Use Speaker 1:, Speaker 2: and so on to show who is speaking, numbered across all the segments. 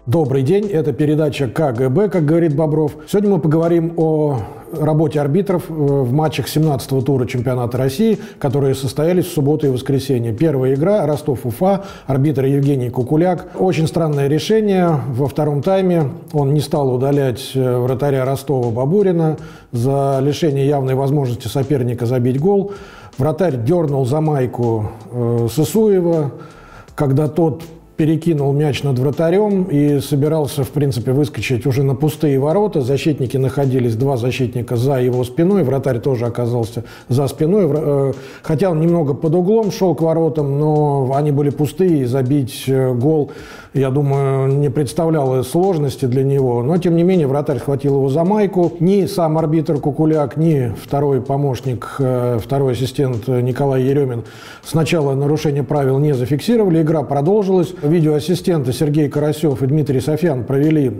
Speaker 1: Добрый день, это передача КГБ, как говорит Бобров. Сегодня мы поговорим о работе арбитров в матчах 17-го тура чемпионата России, которые состоялись в субботу и воскресенье. Первая игра – Ростов-Уфа, арбитр Евгений Кукуляк. Очень странное решение. Во втором тайме он не стал удалять вратаря Ростова Бабурина за лишение явной возможности соперника забить гол. Вратарь дернул за майку Сысуева, когда тот перекинул мяч над вратарем и собирался, в принципе, выскочить уже на пустые ворота. Защитники находились, два защитника за его спиной, вратарь тоже оказался за спиной. Хотя он немного под углом шел к воротам, но они были пустые, и забить гол, я думаю, не представляло сложности для него. Но, тем не менее, вратарь схватил его за майку. Ни сам арбитр Кукуляк, ни второй помощник, второй ассистент Николай Еремин сначала нарушение правил не зафиксировали. Игра продолжилась. Видеоассистенты Сергей Карасев и Дмитрий Софьян провели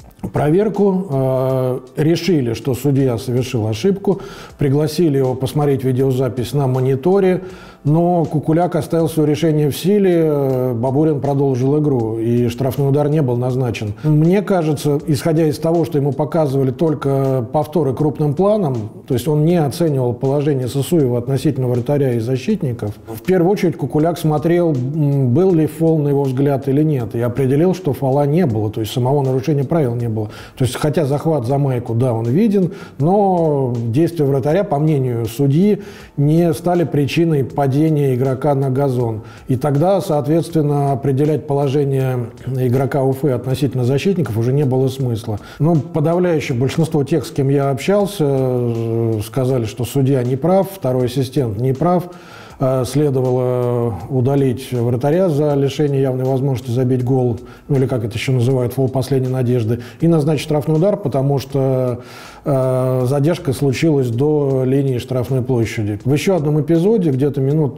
Speaker 1: проверку, решили, что судья совершил ошибку, пригласили его посмотреть видеозапись на мониторе, но Кукуляк оставил свое решение в силе, Бабурин продолжил игру, и штрафной удар не был назначен. Мне кажется, исходя из того, что ему показывали только повторы крупным планом, то есть он не оценивал положение Сысуева относительно вратаря и защитников, в первую очередь Кукуляк смотрел, был ли фол на его взгляд или нет, и определил, что фола не было, то есть самого нарушения правил не было. То есть, хотя захват за майку, да, он виден, но действия вратаря, по мнению судьи, не стали причиной падения игрока на газон. И тогда, соответственно, определять положение игрока Уфы относительно защитников уже не было смысла. Но подавляющее большинство тех, с кем я общался, сказали, что судья не прав, второй ассистент не прав. Следовало удалить вратаря за лишение явной возможности забить гол, ну или как это еще называют, фол последней надежды, и назначить штрафной удар, потому что задержка случилась до линии штрафной площади. В еще одном эпизоде, где-то минут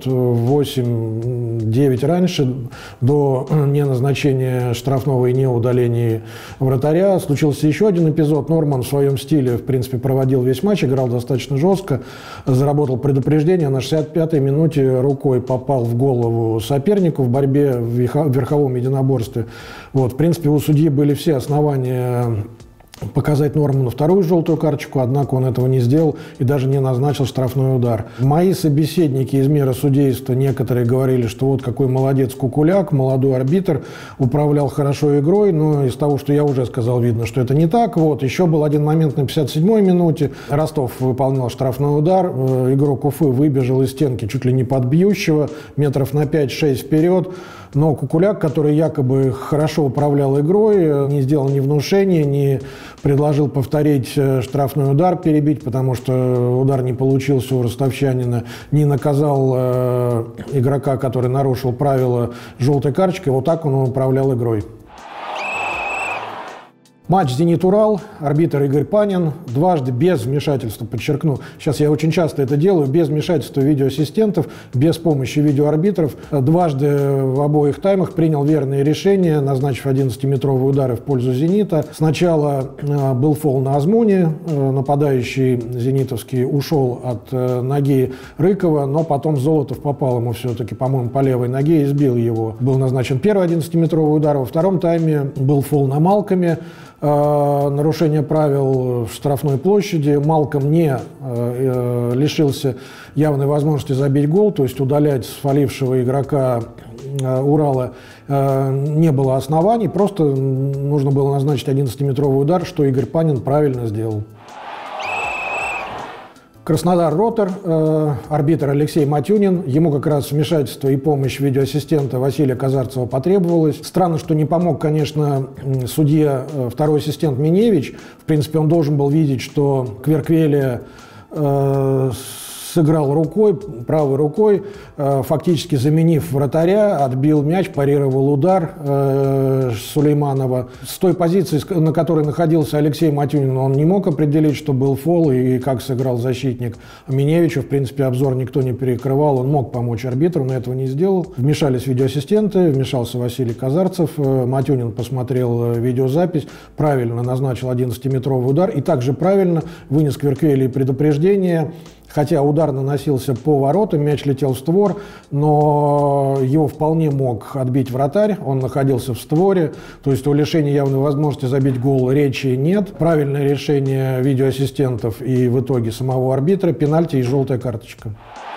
Speaker 1: 8-9 раньше, до неназначения штрафного и неудаления вратаря, случился еще один эпизод. Норман в своем стиле, в принципе, проводил весь матч, играл достаточно жестко, заработал предупреждение, на 65-й минуте рукой попал в голову сопернику в борьбе в верховом единоборстве. Вот, в принципе, у судьи были все основания показать Норману вторую желтую карточку, однако он этого не сделал и даже не назначил штрафной удар. Мои собеседники из мира судейства некоторые говорили, что вот какой молодец Кукуляк, молодой арбитр, управлял хорошо игрой, но из того, что я уже сказал, видно, что это не так. Вот. Еще был один момент на 57-й минуте. Ростов выполнял штрафной удар, игрок Уфы выбежал из стенки чуть ли не под бьющего, метров на 5-6 вперед. Но Кукуляк, который якобы хорошо управлял игрой, не сделал ни внушения, не предложил повторить штрафной удар, перебить, потому что удар не получился у ростовчанина, не наказал игрока, который нарушил правила, желтой карточкой. Вот так он управлял игрой. Матч «Зенит-Урал», арбитр Игорь Панин, дважды без вмешательства, подчеркну, сейчас я очень часто это делаю, без вмешательства видеоассистентов, без помощи видеоарбитров, дважды в обоих таймах принял верные решения, назначив 11-метровые удары в пользу «Зенита». Сначала был фол на Азмуне, нападающий зенитовский ушел от ноги Рыкова, но потом Золотов попал ему все-таки, по-моему, по левой ноге и сбил его. Был назначен первый 11-метровый удар, во втором тайме был фол на Малкоме, нарушение правил в штрафной площади. Малком не лишился явной возможности забить гол, то есть удалять сфалившего игрока Урала не было оснований, просто нужно было назначить 11-метровый удар, что Игорь Панин правильно сделал. Краснодар-Ротор, арбитр Алексей Матюнин, ему как раз вмешательство и помощь видеоассистента Василия Казарцева потребовалось. Странно, что не помог, конечно, судья, второй ассистент Миневич. В принципе, он должен был видеть, что Кверквелия сыграл рукой, правой рукой, фактически заменив вратаря, отбил мяч, парировал удар Сулейманова. С той позиции, на которой находился Алексей Матюнин, он не мог определить, что был фол и как сыграл защитник. Миневичу, в принципе, обзор никто не перекрывал, он мог помочь арбитру, но этого не сделал. Вмешались видеоассистенты, вмешался Василий Казарцев, Матюнин посмотрел видеозапись, правильно назначил 11-метровый удар и также правильно вынес Кверквелии предупреждение Хотя удар наносился по воротам, мяч летел в створ, но его вполне мог отбить вратарь, он находился в створе, то есть о лишении явной возможности забить гол речи нет. Правильное решение видеоассистентов и в итоге самого арбитра, пенальти и желтая карточка.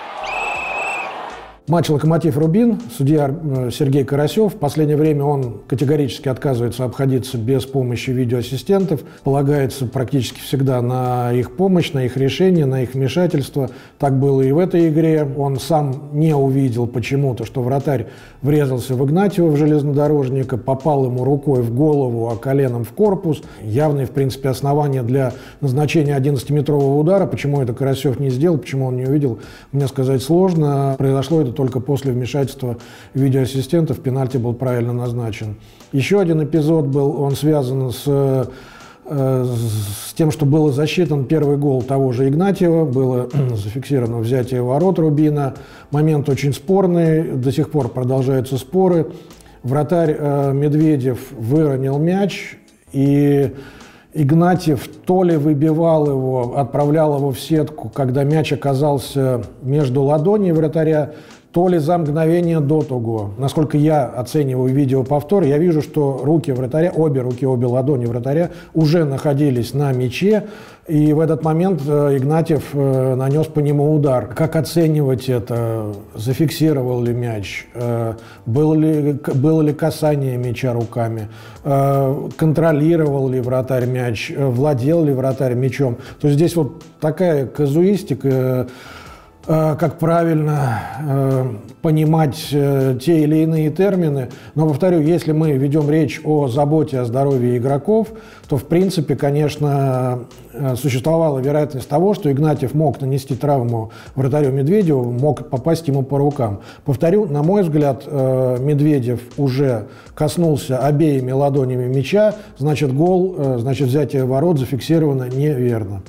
Speaker 1: Матч «Локомотив-Рубин», судья Сергей Карасев. В последнее время он категорически отказывается обходиться без помощи видеоассистентов, полагается практически всегда на их помощь, на их решение, на их вмешательство. Так было и в этой игре. Он сам не увидел почему-то, что вратарь врезался в Игнатьева, в железнодорожника, попал ему рукой в голову, а коленом в корпус. Явные, в принципе, основания для назначения 11-метрового удара. Почему это Карасев не сделал, почему он не увидел, мне сказать сложно. Произошло это только после вмешательства видеоассистентов, пенальти был правильно назначен. Еще один эпизод был, он связан с тем, что был засчитан первый гол того же Игнатьева, было зафиксировано взятие ворот Рубина. Момент очень спорный, до сих пор продолжаются споры. Вратарь Медведев выронил мяч, и Игнатьев то ли выбивал его, отправлял его в сетку, когда мяч оказался между ладоней вратаря, то ли за мгновение до того. Насколько я оцениваю видеоповтор, я вижу, что руки вратаря, обе ладони вратаря уже находились на мяче, и в этот момент Игнатьев нанес по нему удар. Как оценивать это? Зафиксировал ли мяч? Было ли касание мяча руками? Контролировал ли вратарь мяч? Владел ли вратарь мячом? То есть здесь вот такая казуистика, как правильно понимать те или иные термины. Но, повторю, если мы ведем речь о заботе о здоровье игроков, то, в принципе, конечно, существовала вероятность того, что Игнатьев мог нанести травму вратарю Медведеву, мог попасть ему по рукам. Повторю, на мой взгляд, Медведев уже коснулся обеими ладонями мяча, значит, гол, значит, взятие ворот зафиксировано неверно.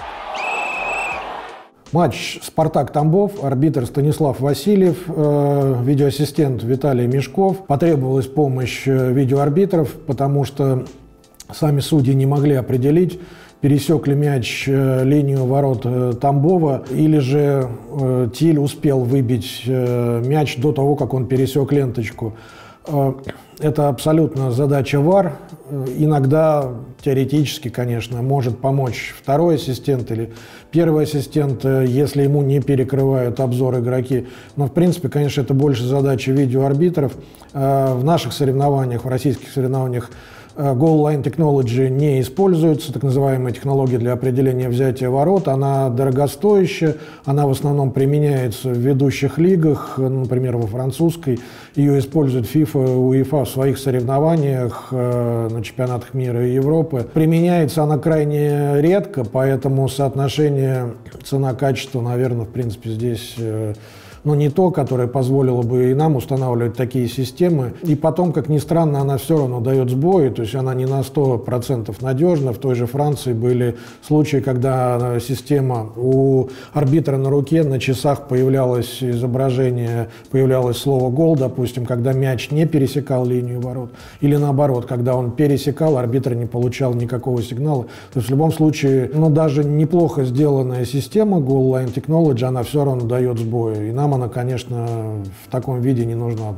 Speaker 1: Матч «Спартак-Тамбов», арбитр Станислав Васильев, видеоассистент Виталий Мешков. Потребовалась помощь видеоарбитров, потому что сами судьи не могли определить, пересек ли мяч линию ворот Тамбова, или же Тиль успел выбить мяч до того, как он пересек ленточку. Это абсолютно задача ВАР. Иногда, теоретически, конечно, может помочь второй ассистент или первый ассистент, если ему не перекрывают обзор игроки. Но, в принципе, конечно, это больше задача видеоарбитров. В наших соревнованиях, в российских соревнованиях, Goal Line Technology не используется, так называемая технология для определения взятия ворот. Она дорогостоящая, она в основном применяется в ведущих лигах, например, во французской. Ее используют FIFA и UEFA в своих соревнованиях на чемпионатах мира и Европы. Применяется она крайне редко, поэтому соотношение цена-качество, наверное, в принципе, здесь не то, которое позволило бы и нам устанавливать такие системы. И потом, как ни странно, она все равно дает сбои, то есть она не на 100% надежна. В той же Франции были случаи, когда система у арбитра на руке, на часах появлялось изображение, появлялось слово «гол», допустим, когда мяч не пересекал линию ворот. Или наоборот, когда он пересекал, арбитр не получал никакого сигнала. То есть в любом случае, даже неплохо сделанная система Goal Line Technology, она все равно дает сбои. И нам она, конечно, в таком виде не нужна.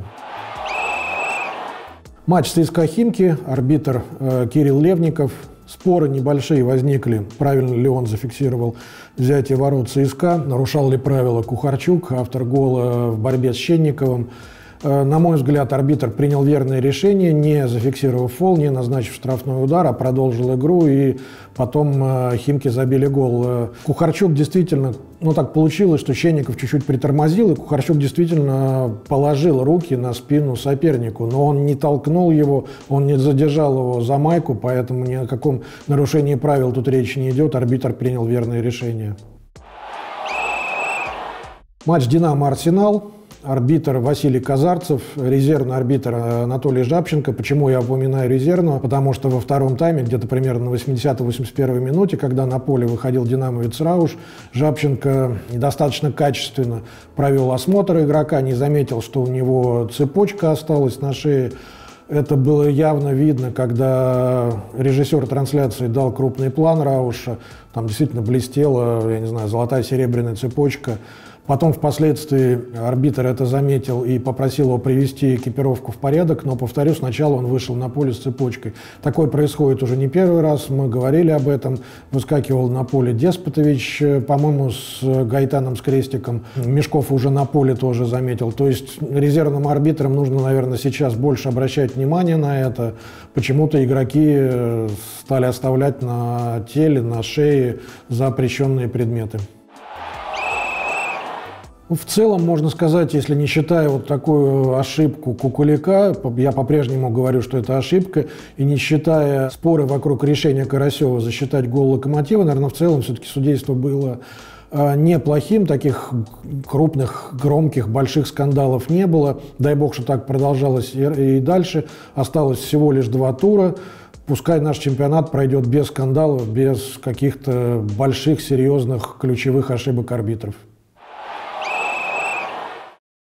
Speaker 1: Матч ЦСКА «Химки», арбитр Кирилл Левников. Споры небольшие возникли, правильно ли он зафиксировал взятие ворот ЦСКА, нарушал ли правила Кухарчук, автор гола в борьбе с Щенниковым. На мой взгляд, арбитр принял верное решение, не зафиксировав фол, не назначив штрафной удар, а продолжил игру, и потом Химки забили гол. Кухарчук действительно, так получилось, что Щенников чуть-чуть притормозил, и Кухарчук действительно положил руки на спину сопернику, но он не толкнул его, он не задержал его за майку, поэтому ни о каком нарушении правил тут речи не идет, арбитр принял верное решение. Матч «Динамо-Арсенал». Арбитр Василий Казарцев, резервный арбитр Анатолий Жабченко. Почему я упоминаю резервного? Потому что во втором тайме, где-то примерно на 80-81 минуте, когда на поле выходил динамовец Рауш, Жабченко недостаточно качественно провел осмотр игрока, не заметил, что у него цепочка осталась на шее. Это было явно видно, когда режиссер трансляции дал крупный план Рауша. Там действительно блестела, я не знаю, золотая серебряная цепочка. Потом впоследствии арбитр это заметил и попросил его привести экипировку в порядок, но, повторю, сначала он вышел на поле с цепочкой. Такое происходит уже не первый раз, мы говорили об этом. Выскакивал на поле Деспотович, по-моему, с Гайтаном, с крестиком. Мешков уже на поле тоже заметил. То есть резервным арбитрам нужно, наверное, сейчас больше обращать внимание на это. Почему-то игроки стали оставлять на теле, на шее запрещенные предметы. В целом, можно сказать, если не считая вот такую ошибку Кукуляка, я по-прежнему говорю, что это ошибка, и не считая споры вокруг решения Карасева засчитать гол Локомотива, наверное, в целом все-таки судейство было неплохим, таких крупных, громких, больших скандалов не было. Дай бог, что так продолжалось и дальше. Осталось всего лишь 2 тура. Пускай наш чемпионат пройдет без скандалов, без каких-то больших, серьезных, ключевых ошибок арбитров.